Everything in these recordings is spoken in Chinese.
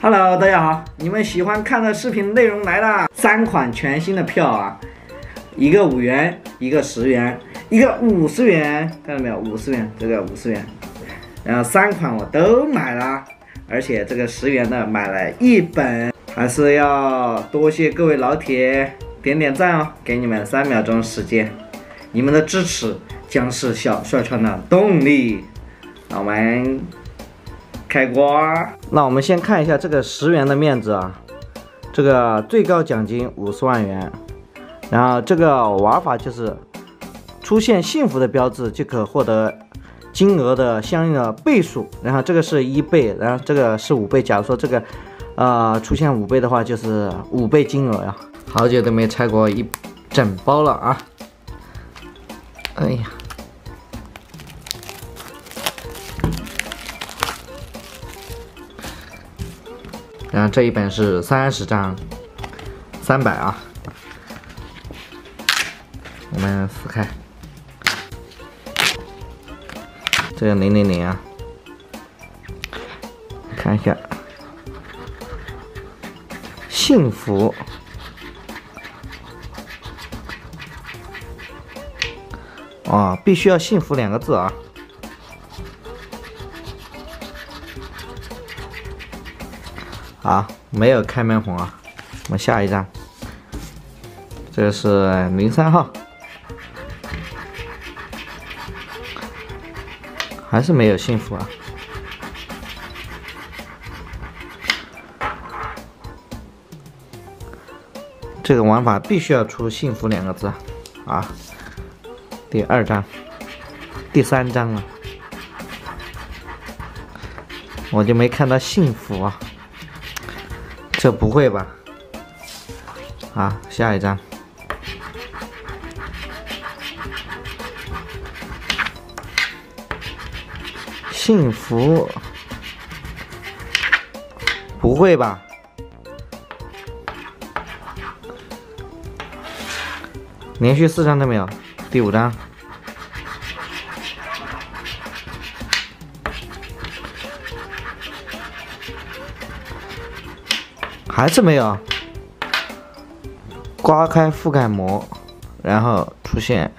Hello， 大家好，你们喜欢看的视频内容来了，3款全新的票啊，一个5元，一个10元，一个50元，看到没有？50元，这个50元，然后3款我都买了，而且这个10元的买了1本，还是要多谢各位老铁点点赞哦，给你们3秒钟时间，你们的支持将是小帅川的动力。那我们开瓜。那我们先看一下这个10元的面子啊，这个最高奖金50万元，然后这个玩法就是出现幸福的标志就可获得金额的相应的倍数，然后这个是1倍，然后这个是5倍。假如说这个出现5倍的话，就是5倍金额呀。好久都没拆过一整包了啊！哎呀。然后这一本是30张，300啊。我们撕开，这个000啊，看一下，幸福，哦，必须要幸福2个字啊。好，没有开门红啊，我们下一张，这个是03号，还是没有幸福啊。这个玩法必须要出幸福2个字啊。第2张，第3张了，我就没看到幸福啊。这不会吧？好，下一张。幸福？不会吧？连续4张都没有，第5张。还是没有，刮开覆盖膜，然后出现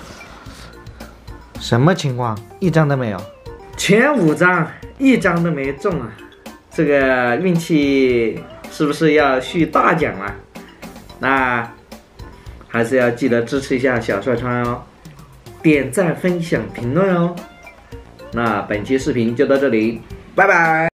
什么情况？1张都没有，前5张1张都没中啊！这个运气是不是要续大奖了？那还是要记得支持一下小帅川哦，点赞、分享、评论哦。那本期视频就到这里，拜拜。